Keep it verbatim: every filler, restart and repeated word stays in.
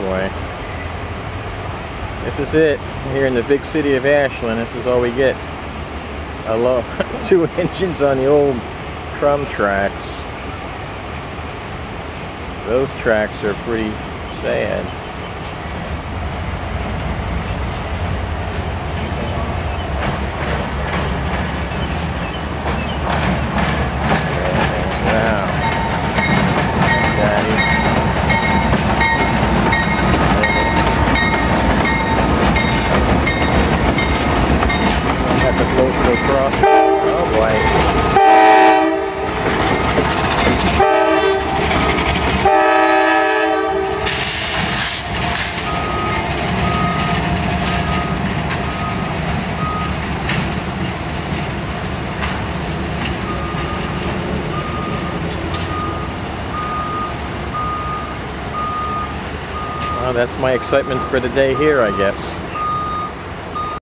anyway. This is it. Here in the big city of Ashland, this is all we get. I love two engines on the old crumb tracks. Those tracks are pretty sad. Across. Oh boy. Well, that's my excitement for the day here, I guess.